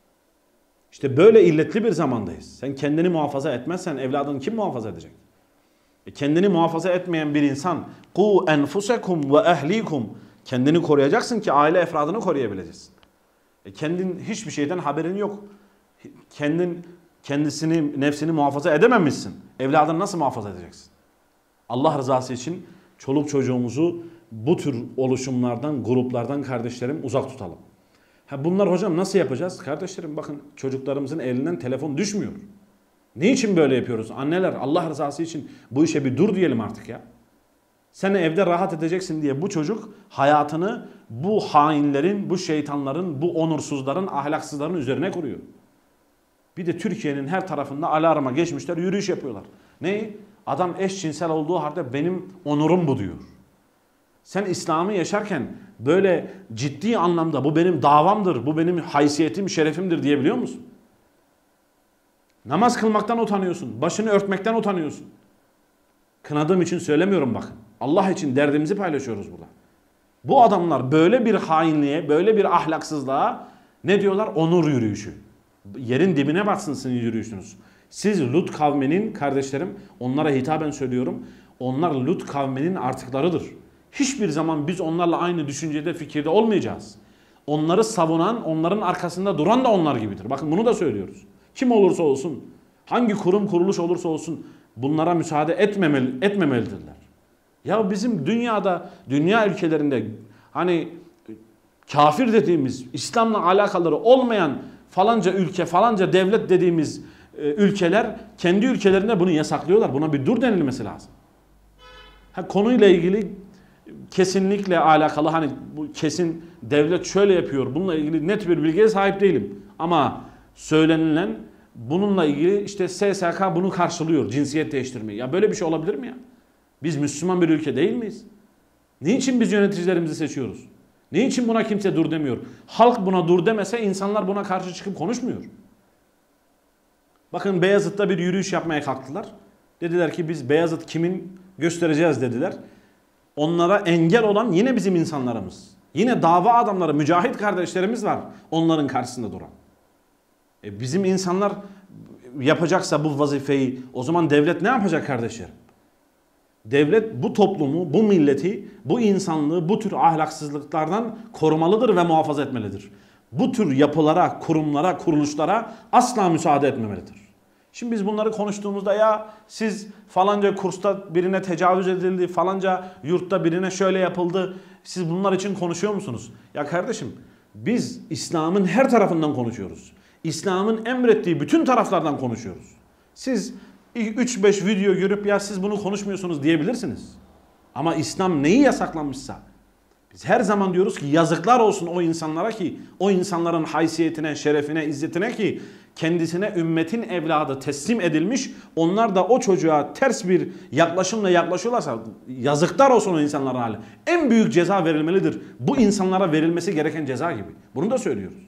İşte böyle illetli bir zamandayız. Sen kendini muhafaza etmezsen evladını kim muhafaza edecek? E kendini muhafaza etmeyen bir insan "Ku enfusekum ve ehlikum" kendini koruyacaksın ki aile efradını koruyabileceksin. E kendin hiçbir şeyden haberin yok. Kendin kendisini, nefsini muhafaza edememişsin. Evladını nasıl muhafaza edeceksin? Allah rızası için çoluk çocuğumuzu bu tür oluşumlardan, gruplardan kardeşlerim uzak tutalım. Ha bunlar hocam nasıl yapacağız? Kardeşlerim bakın çocuklarımızın elinden telefon düşmüyor. Niçin böyle yapıyoruz? Anneler Allah rızası için bu işe bir dur diyelim artık ya. Sen evde rahat edeceksin diye bu çocuk hayatını bu hainlerin, bu şeytanların, bu onursuzların, ahlaksızların üzerine kuruyor. Bir de Türkiye'nin her tarafında alarma geçmişler, yürüyüş yapıyorlar. Neyi? Adam eşcinsel olduğu halde benim onurum bu diyor. Sen İslam'ı yaşarken böyle ciddi anlamda bu benim davamdır, bu benim haysiyetim, şerefimdir diyebiliyor musun? Namaz kılmaktan utanıyorsun, başını örtmekten utanıyorsun. Kınadığım için söylemiyorum bakın. Allah için derdimizi paylaşıyoruz burada. Bu adamlar böyle bir hainliğe, böyle bir ahlaksızlığa ne diyorlar? Onur yürüyüşü. Yerin dibine batsın sizin yürüyüşünüz. Siz Lut kavminin kardeşlerim, onlara hitaben söylüyorum, onlar Lut kavminin artıklarıdır. Hiçbir zaman biz onlarla aynı düşüncede, fikirde olmayacağız. Onları savunan, onların arkasında duran da onlar gibidir. Bakın bunu da söylüyoruz. Kim olursa olsun, hangi kurum kuruluş olursa olsun bunlara müsaade etmemeli, etmemelidirler. Ya bizim dünyada, dünya ülkelerinde hani kafir dediğimiz, İslam'la alakaları olmayan falanca ülke, falanca devlet dediğimiz e, ülkeler kendi ülkelerinde bunu yasaklıyorlar. Buna bir dur denilmesi lazım. Ha, konuyla ilgili kesinlikle alakalı, hani bu kesin devlet şöyle yapıyor, bununla ilgili net bir bilgiye sahip değilim. Ama söylenilen bununla ilgili işte S S K bunu karşılıyor, cinsiyet değiştirmeyi. Ya böyle bir şey olabilir mi ya? Biz Müslüman bir ülke değil miyiz? Niçin biz yöneticilerimizi seçiyoruz? Niçin buna kimse dur demiyor? Halk buna dur demese insanlar buna karşı çıkıp konuşmuyor. Bakın Beyazıt'ta bir yürüyüş yapmaya kalktılar. Dediler ki biz Beyazıt kimin göstereceğiz dediler. Onlara engel olan yine bizim insanlarımız. Yine dava adamları, mücahit kardeşlerimiz var onların karşısında duran. E bizim insanlar yapacaksa bu vazifeyi, o zaman devlet ne yapacak kardeşlerim? Devlet bu toplumu, bu milleti, bu insanlığı, bu tür ahlaksızlıklardan korumalıdır ve muhafaza etmelidir. Bu tür yapılara, kurumlara, kuruluşlara asla müsaade etmemelidir. Şimdi biz bunları konuştuğumuzda ya siz falanca kursta birine tecavüz edildi, falanca yurtta birine şöyle yapıldı, siz bunlar için konuşuyor musunuz? Ya kardeşim biz İslam'ın her tarafından konuşuyoruz. İslam'ın emrettiği bütün taraflardan konuşuyoruz. Siz üç beş video görüp ya siz bunu konuşmuyorsunuz diyebilirsiniz. Ama İslam neyi yasaklanmışsa biz her zaman diyoruz ki yazıklar olsun o insanlara ki o insanların haysiyetine, şerefine, izzetine ki kendisine ümmetin evladı teslim edilmiş, onlar da o çocuğa ters bir yaklaşımla yaklaşıyorlarsa yazıklar olsun o insanların hali. En büyük ceza verilmelidir. Bu insanlara verilmesi gereken ceza gibi. Bunu da söylüyoruz.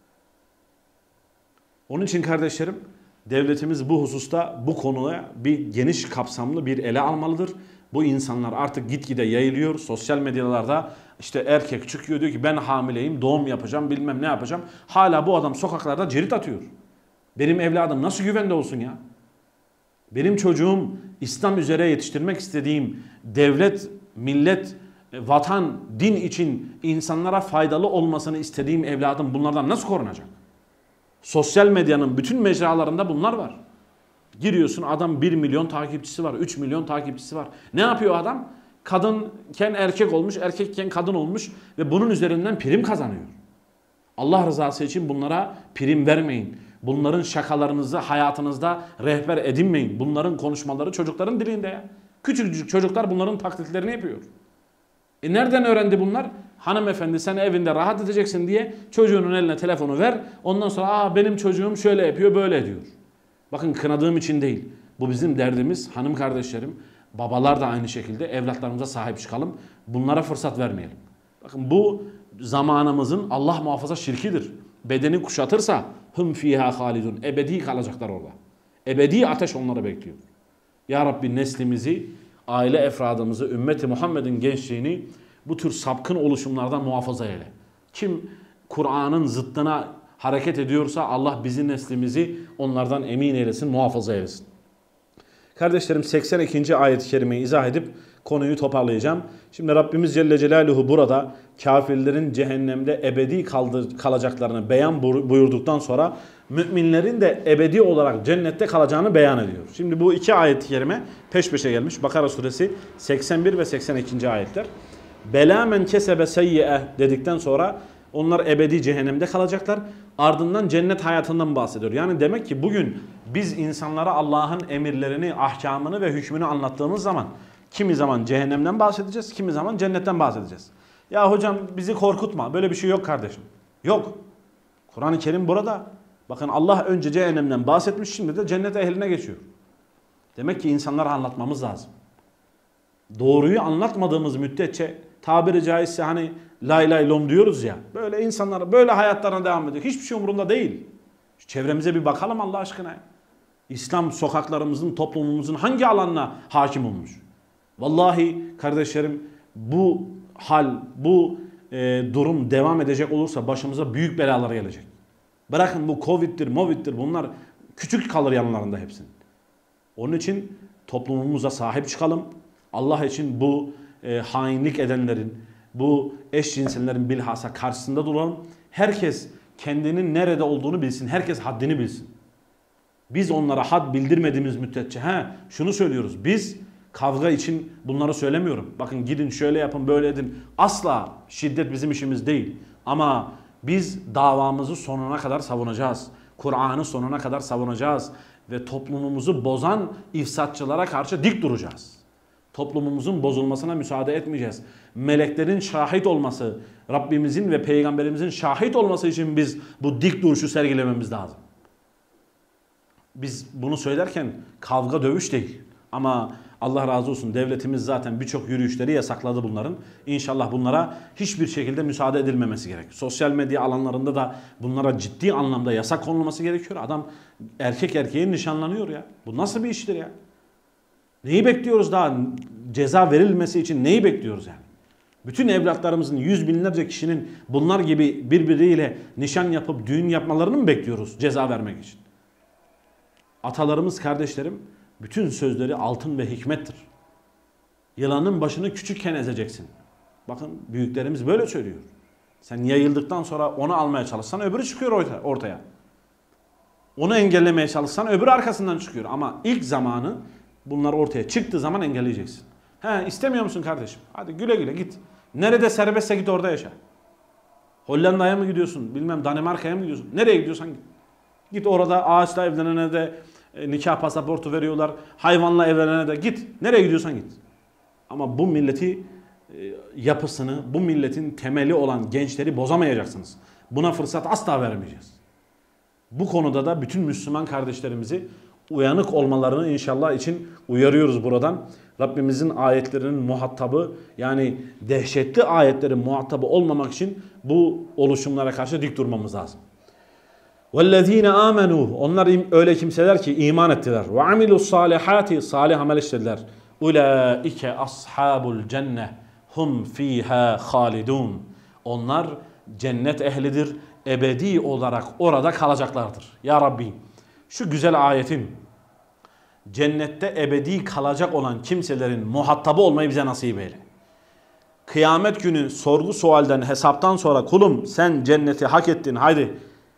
Onun için kardeşlerim devletimiz bu hususta bu konuya bir geniş kapsamlı bir ele almalıdır. Bu insanlar artık gitgide yayılıyor. Sosyal medyalarda işte erkek çıkıyor diyor ki ben hamileyim, doğum yapacağım, bilmem ne yapacağım. Hala bu adam sokaklarda cirit atıyor. Benim evladım nasıl güvende olsun ya? Benim çocuğum İslam üzere yetiştirmek istediğim devlet, millet, vatan, din için insanlara faydalı olmasını istediğim evladım bunlardan nasıl korunacak? Sosyal medyanın bütün mecralarında bunlar var. Giriyorsun adam bir milyon takipçisi var, üç milyon takipçisi var. Ne yapıyor adam? Kadınken erkek olmuş, erkekken kadın olmuş ve bunun üzerinden prim kazanıyor. Allah rızası için bunlara prim vermeyin. Bunların şakalarınızı hayatınızda rehber edinmeyin. Bunların konuşmaları çocukların dilinde ya. Küçücük çocuklar bunların taklitlerini yapıyor. E nereden öğrendi bunlar? Hanımefendi sen evinde rahat edeceksin diye çocuğunun eline telefonu ver. Ondan sonra aa benim çocuğum şöyle yapıyor böyle ediyor. Bakın kınadığım için değil. Bu bizim derdimiz hanım kardeşlerim. Babalar da aynı şekilde evlatlarımıza sahip çıkalım. Bunlara fırsat vermeyelim. Bakın bu zamanımızın Allah muhafaza şirkidir. Bedeni kuşatırsa hum fiha halidun. Ebedi kalacaklar orada. Ebedi ateş onları bekliyor. Ya Rabbi neslimizi, aile efradımızı, ümmeti Muhammed'in gençliğini bu tür sapkın oluşumlardan muhafaza eyle. Kim Kur'an'ın zıttına hareket ediyorsa Allah bizi neslimizi onlardan emin eylesin, muhafaza eylesin. Kardeşlerim seksen ikinci ayet-i kerimeyi izah edip konuyu toparlayacağım. Şimdi Rabbimiz Celle Celaluhu burada kafirlerin cehennemde ebedi kalacaklarını beyan buyurduktan sonra müminlerin de ebedi olarak cennette kalacağını beyan ediyor. Şimdi bu iki ayet-i kerime peş peşe gelmiş. Bakara suresi seksen bir ve seksen ikinci ayetler. Bela men kesebe seyyi'e dedikten sonra onlar ebedi cehennemde kalacaklar. Ardından cennet hayatından bahsediyor. Yani demek ki bugün biz insanlara Allah'ın emirlerini, ahkamını ve hükmünü anlattığımız zaman kimi zaman cehennemden bahsedeceğiz, kimi zaman cennetten bahsedeceğiz. Ya hocam bizi korkutma. Böyle bir şey yok kardeşim. Yok. Kur'an-ı Kerim burada. Bakın Allah önce cehennemden bahsetmiş, şimdi de cennet ehline geçiyor. Demek ki insanlara anlatmamız lazım. Doğruyu anlatmadığımız müddetçe tabiri caizse hani lay lay lom diyoruz ya. Böyle insanlar böyle hayatlarına devam ediyor. Hiçbir şey umurunda değil. Şu çevremize bir bakalım Allah aşkına. İslam sokaklarımızın, toplumumuzun hangi alanına hakim olmuş? Vallahi kardeşlerim bu hal, bu e, durum devam edecek olursa başımıza büyük belalar gelecek. Bırakın bu Covid'dir, Movid'dir bunlar küçük kalır yanlarında hepsinin. Onun için toplumumuza sahip çıkalım. Allah için bu e, hainlik edenlerin, bu eşcinsellerin bilhassa karşısında duralım. Herkes kendinin nerede olduğunu bilsin. Herkes haddini bilsin. Biz onlara had bildirmediğimiz müddetçe he, şunu söylüyoruz. Biz kavga için bunları söylemiyorum. Bakın gidin şöyle yapın böyle edin. Asla şiddet bizim işimiz değil. Ama biz davamızı sonuna kadar savunacağız. Kur'an'ı sonuna kadar savunacağız. ve toplumumuzu bozan ifsatçılara karşı dik duracağız. Toplumumuzun bozulmasına müsaade etmeyeceğiz. Meleklerin şahit olması, Rabbimizin ve Peygamberimizin şahit olması için biz bu dik duruşu sergilememiz lazım. Biz bunu söylerken kavga dövüş değil. Ama Allah razı olsun devletimiz zaten birçok yürüyüşleri yasakladı bunların. İnşallah bunlara hiçbir şekilde müsaade edilmemesi gerek. Sosyal medya alanlarında da bunlara ciddi anlamda yasak konulması gerekiyor. Adam erkek erkeğe nişanlanıyor ya. Bu nasıl bir iştir ya? Neyi bekliyoruz daha? Ceza verilmesi için neyi bekliyoruz yani? Bütün evlatlarımızın, yüz binlerce kişinin bunlar gibi birbiriyle nişan yapıp düğün yapmalarını mı bekliyoruz ceza vermek için? Atalarımız, kardeşlerim, bütün sözleri altın ve hikmettir. Yılanın başını küçükken ezeceksin. Bakın büyüklerimiz böyle söylüyor. Sen yayıldıktan sonra onu almaya çalışsan öbürü çıkıyor ortaya. Onu engellemeye çalışsan öbürü arkasından çıkıyor. Ama ilk zamanı bunlar ortaya çıktığı zaman engelleyeceksin. He, istemiyor musun kardeşim? Hadi güle güle git. Nerede serbestse git orada yaşa. Hollanda'ya mı gidiyorsun? Bilmem Danimarka'ya mı gidiyorsun? Nereye gidiyorsan git. Git orada ağaçla evlenene de e, nikah pasaportu veriyorlar. Hayvanla evlenene de git. Nereye gidiyorsan git. Ama bu milleti e, yapısını, bu milletin temeli olan gençleri bozamayacaksınız. Buna fırsat asla vermeyeceğiz. Bu konuda da bütün Müslüman kardeşlerimizi uyanık olmalarını inşallah için uyarıyoruz buradan. Rabbimizin ayetlerinin muhatabı, yani dehşetli ayetlerin muhatabı olmamak için bu oluşumlara karşı dik durmamız lazım. وَالَّذ۪ينَ آمَنُوا Onlar öyle kimseler ki iman ettiler. وَعَمِلُوا الصَّالِحَاتِ Salih amel işlediler. اُولَٰئِكَ أَصْحَابُ الْجَنَّةِ هُمْ ف۪يهَا خَالِدُونَ Onlar cennet ehlidir. Ebedi olarak orada kalacaklardır. Ya Rabbi, şu güzel ayetin cennette ebedi kalacak olan kimselerin muhatabı olmayı bize nasip eyle. Kıyamet günü sorgu sualden, hesaptan sonra kulum sen cenneti hak ettin, haydi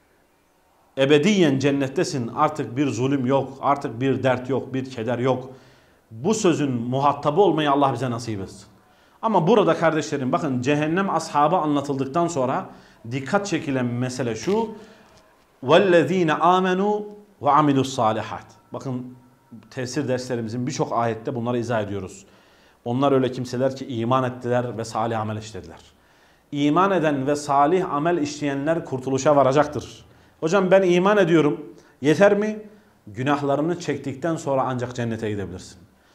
ebediyen cennettesin, artık bir zulüm yok, artık bir dert yok, bir keder yok. Bu sözün muhatabı olmayı Allah bize nasip etsin. Ama burada kardeşlerim bakın, cehennem ashabı anlatıldıktan sonra dikkat çekilen mesele şu: وَالَّذ۪ينَ آمَنُوا وَعَمِلُوا الصَّالِحَاتِ Bakın tefsir derslerimizin birçok ayette bunları izah ediyoruz. Onlar öyle kimseler ki iman ettiler ve salih amel işlediler. İman eden ve salih amel işleyenler kurtuluşa varacaktır. Hocam ben iman ediyorum, yeter mi? Günahlarını çektikten sonra ancak cennete gidebilirsin.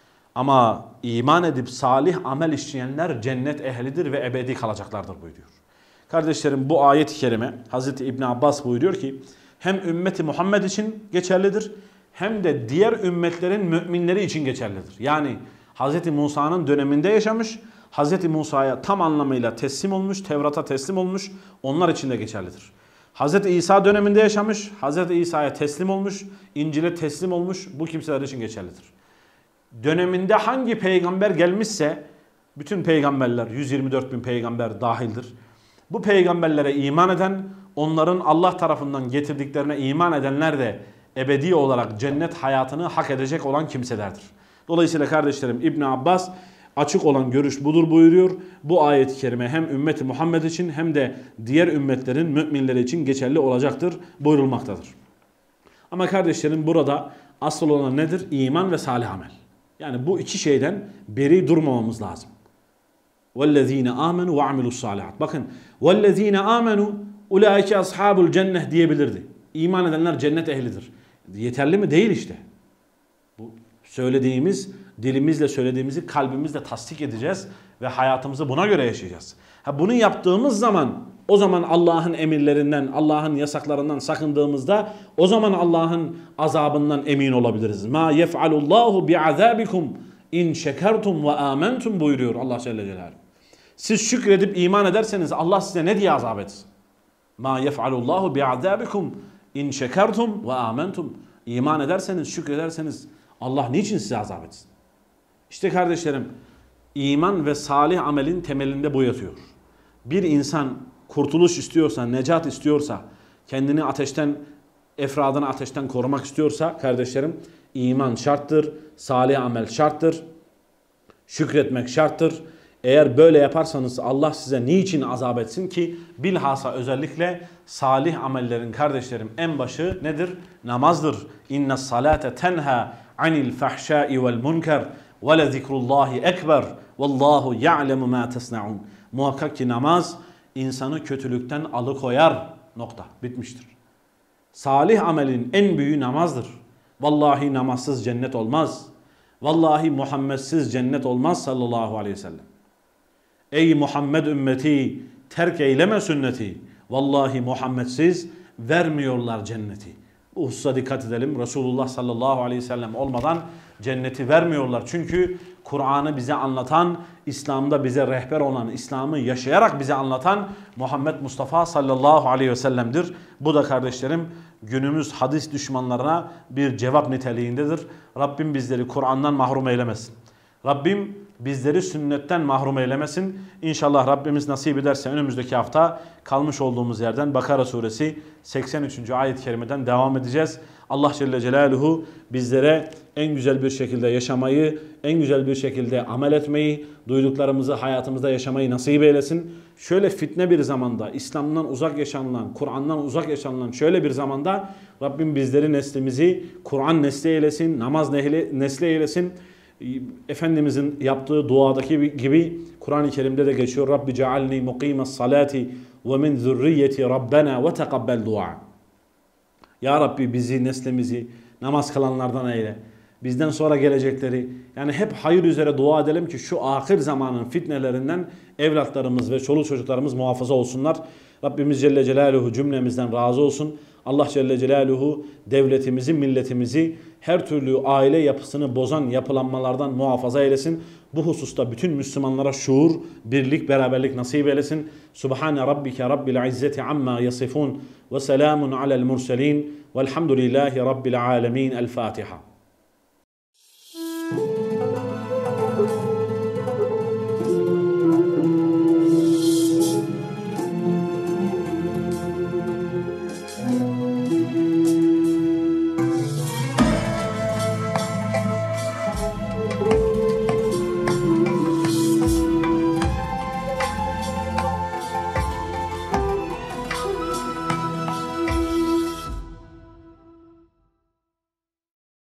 Ama iman edip salih amel işleyenler cennet ehlidir ve ebedi kalacaklardır buyuruyor. Kardeşlerim bu ayet-i kerime Hazreti İbn Abbas buyuruyor ki hem ümmeti Muhammed için geçerlidir hem de diğer ümmetlerin müminleri için geçerlidir. Yani Hazreti Musa'nın döneminde yaşamış, Hazreti Musa'ya tam anlamıyla teslim olmuş, Tevrat'a teslim olmuş, onlar için de geçerlidir. Hazreti İsa döneminde yaşamış, Hazreti İsa'ya teslim olmuş, İncil'e teslim olmuş, bu kimseler için geçerlidir. Döneminde hangi peygamber gelmişse, bütün peygamberler, yüz yirmi dört bin peygamber dahildir. Bu peygamberlere iman eden, onların Allah tarafından getirdiklerine iman edenler de ebedi olarak cennet hayatını hak edecek olan kimselerdir. Dolayısıyla kardeşlerim İbn Abbas açık olan görüş budur buyuruyor. Bu ayet-i kerime hem ümmeti Muhammed için hem de diğer ümmetlerin müminleri için geçerli olacaktır buyurulmaktadır. Ama kardeşlerim burada asıl olan nedir? İman ve salih amel. Yani bu iki şeyden beri durmamamız lazım. وَالَّذ۪ينَ آمَنُوا وَعَمِلُوا الصَّالِحَاتِ Bakın وَالَّذ۪ينَ آمَنُوا اُولَٰئِكَ أَصْحَابُ الْجَنَّةِ diyebilirdi. İman edenler cennet ehlidir. Yeterli mi? Değil işte. Bu söylediğimiz, dilimizle söylediğimizi kalbimizle tasdik edeceğiz ve hayatımızı buna göre yaşayacağız. Ha, bunu yaptığımız zaman, o zaman Allah'ın emirlerinden, Allah'ın yasaklarından sakındığımızda, o zaman Allah'ın azabından emin olabiliriz. Ma yef'alullahu bi'azabikum in şekertum ve amentum buyuruyor Allah Celle Celaluhu. Siz şükredip iman ederseniz Allah size ne diye azap etsin? Ma yef'alullahu bi'azabikum in şekertum ve amentum. İman ederseniz, şükrederseniz Allah niçin size azap etsin? İşte kardeşlerim, iman ve salih amelin temelinde bu yatıyor. Bir insan kurtuluş istiyorsa, necat istiyorsa, kendini ateşten, efradını ateşten korumak istiyorsa kardeşlerim, iman şarttır, salih amel şarttır, şükretmek şarttır. Eğer böyle yaparsanız Allah size niçin azap etsin ki? Bilhassa özellikle salih amellerin kardeşlerim en başı nedir? Namazdır. İnne salate tenha anil fahşai vel munker ve le zikrullahi ekber vallahu ya'lemu ma tesnaun. Muhakkak ki namaz insanı kötülükten alıkoyar. Nokta. Bitmiştir. Salih amelin en büyüğü namazdır. Vallahi namazsız cennet olmaz. Vallahi Muhammedsiz cennet olmaz sallallahu aleyhi ve sellem. Ey Muhammed ümmeti, terk eyleme sünneti. Vallahi Muhammedsiz vermiyorlar cenneti. Bu hususa dikkat edelim. Resulullah sallallahu aleyhi ve sellem olmadan cenneti vermiyorlar. Çünkü Kur'an'ı bize anlatan, İslam'da bize rehber olan, İslam'ı yaşayarak bize anlatan Muhammed Mustafa sallallahu aleyhi ve sellem'dir. Bu da kardeşlerim günümüz hadis düşmanlarına bir cevap niteliğindedir. Rabbim bizleri Kur'an'dan mahrum eylemesin. Rabbim bizleri sünnetten mahrum eylemesin. İnşallah Rabbimiz nasip ederse önümüzdeki hafta kalmış olduğumuz yerden Bakara suresi seksen üçüncü ayet-i kerimeden devam edeceğiz. Allah Celle Celaluhu bizlere en güzel bir şekilde yaşamayı, en güzel bir şekilde amel etmeyi, duyduklarımızı hayatımızda yaşamayı nasip eylesin. Şöyle fitne bir zamanda, İslam'dan uzak yaşanılan, Kur'an'dan uzak yaşanılan şöyle bir zamanda Rabbim bizleri neslimizi Kur'an nesli eylesin, namaz nesli eylesin. Efendimizin yaptığı duadaki gibi Kur'an-ı Kerim'de de geçiyor. Rabbi cealni muqimes salati ve min zürriyeti rabbena ve tekabbel dua. Ya Rabbi bizi, neslimizi namaz kılanlardan eyle. Bizden sonra gelecekleri, yani hep hayır üzere dua edelim ki şu ahir zamanın fitnelerinden evlatlarımız ve çoluk çocuklarımız muhafaza olsunlar. Rabbimiz Celle Celaluhu cümlemizden razı olsun. Allah Celle Celaluhu devletimizi, milletimizi her türlü aile yapısını bozan yapılanmalardan muhafaza eylesin. Bu hususta bütün Müslümanlara şuur, birlik, beraberlik nasip eylesin. Subhane rabbike rabbil izzeti amma yasifun ve selamun alel murselin velhamdülillahi rabbil alemin. El Fatiha.